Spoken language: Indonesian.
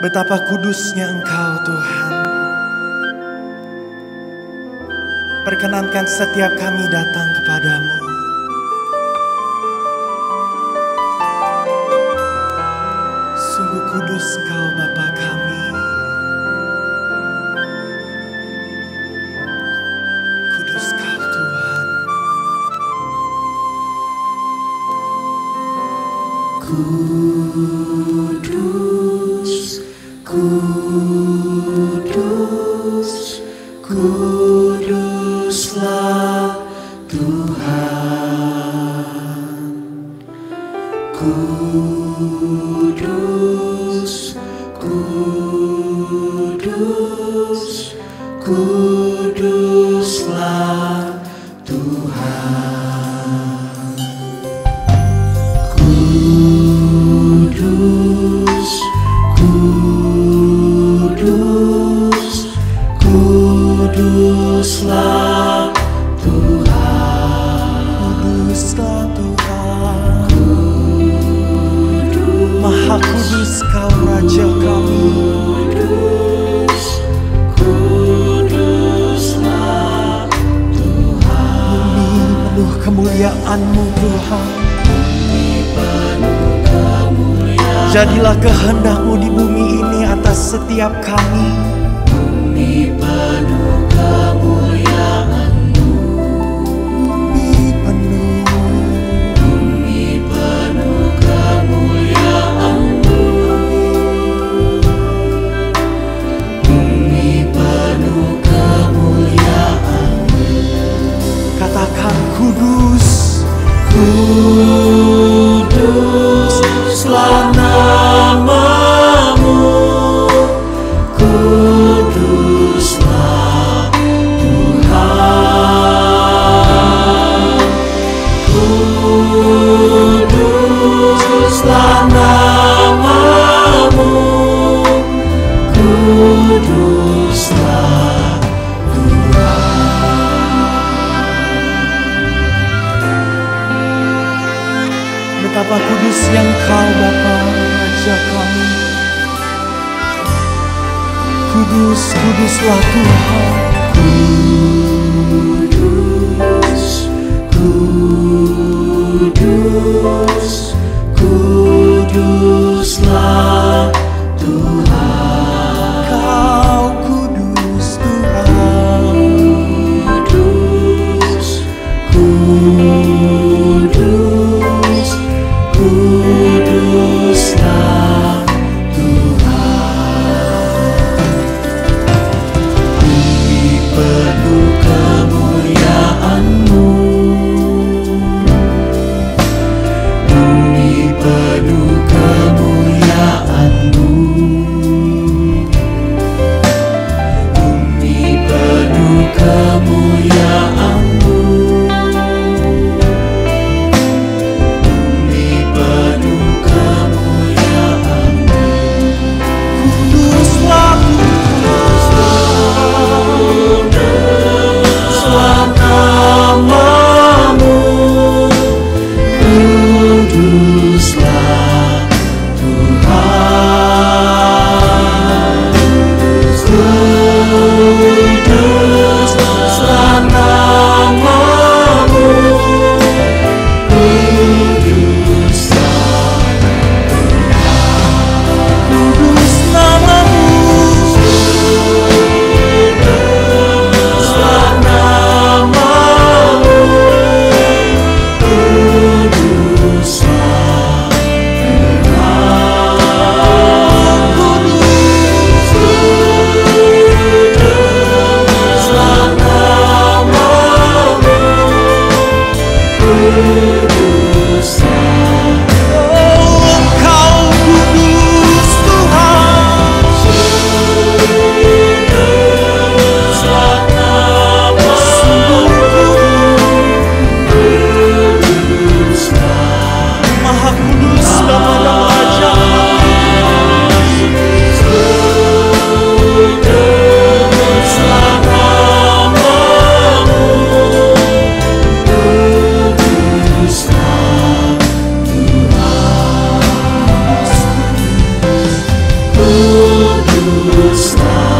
Betapa kudusnya Engkau Tuhan. Perkenankan setiap kami datang kepadamu. Sungguh kudus Engkau Bapa kami. Kudus Kau Tuhan. Kudus, kudus, kuduslah Tuhan. Kudus, kudus, kuduslah Tuhan. Kudus, kudus, kuduslah Tuhan. Kuduslah Tuhan. Kudus, Maha kudus Kau Raja kami. Kuduslah Tuhan. Bumi penuh kemuliaan-Mu Tuhan. Jadilah kehendak-Mu di bumi ini atas setiap kami. Bumi penuh kemuliaan-Mu. Bumi penuh kemuliaan-Mu. Bumi penuh kemuliaan-Mu. Katakan kudus, kuduslah nama-Mu, kuduslah Tuhan. Kuduslah nama-Mu, kuduslah Tuhan. Betapa kudusnya Engkau Bapa Raja kami. Kudus, kuduslah Tuhan. Kudus, kudus, kuduslah Tuhan. Kau kudus Tuhan. Kudus, kudus, kuduslah Tuhan. Bumi penuh kemuliaan-Mu. Bumi penuh kemuliaan-Mu. dusta.